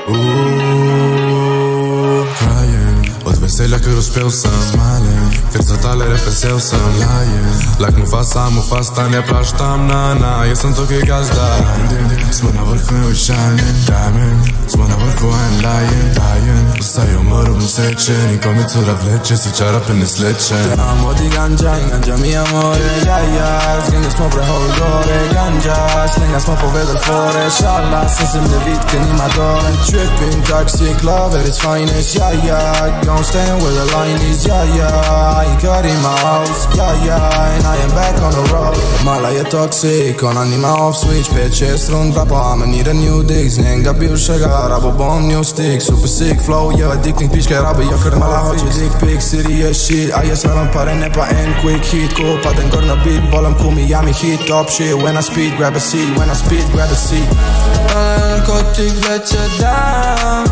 Crying, od veselja, ker uspel sem. Smiling, ker za tale rap vesel sem. Lying, like Mufasa ne praštam, na. Jaz sem tukaj gazda. Smo na vrhu and we shining. Diamond, smo na vrhu and lying. Dying, ustajo umrl nesreće. Niko mi cura vleče, si čarape ne sleče. Amo di ganja i ganja mi amore. Ja, slinga smo prehol gore. Ganja, slinga smo povedal fore. Šala, sam sem devitke nima dole. Tripping, toxic love at its finest. Yeah, gon' stand where the line is. Yeah, I ain't cut in my house. Yeah, and I am back on the road. Mala je toxic, ona nima off switch. 5-6 rund rapa, I'ma need a new digs. Njega bivšega, rabo bom new stick. Super sick flow, yeah, addicting piške rabe. Ja, ker mala hoće dick pic, serious shit. A jaz varam pare, ne pa en quick hit. Ko padem gor na beat, bolam ku Miami Heat. Top shit, when I speed, grab a seat. When I speed, grab a seat. Narkotik vleće down.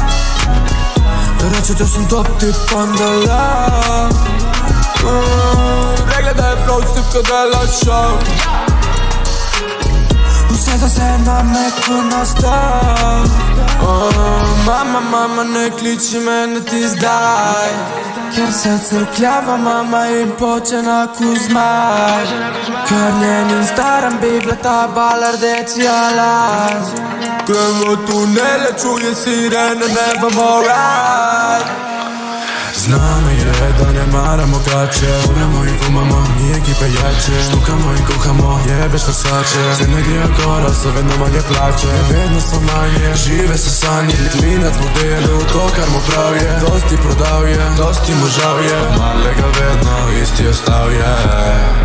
Reče da sam top tip pandala. Pregledaj flow, stipka dela show. Useda se na meku nastav. Mama, ne kliči mene ti zdaj. Ker se crkljava mama in poče na kuzmaj. Ker njenim staram bi bila ta bala rdeči alarm. Gremo tunele, čuje sirene, nebam alright. Znamo je da ne maramo gače. Kuramo i fumamo, mi ekipe jače. Štukamo i kuhamo, jebeš Versace. Se ne grija gora, se vedno manje plače. Vedno sam manje, žive se sanje. Klinac mu delu, to kar mu prav je. Dosti prodal je, dosti mu žal je. Malega vedno isti ostal je.